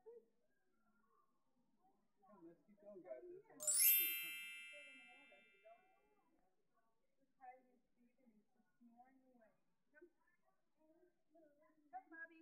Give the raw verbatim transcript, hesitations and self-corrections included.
Come, let's keep going, guys. There's a lot to see. Come. Just hiding his feet and he's just snoring away. Come. Come, Bobby.